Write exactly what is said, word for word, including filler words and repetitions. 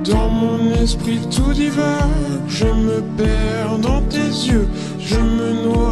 Dans mon esprit tout divague, je me perds dans tes yeux, je me noie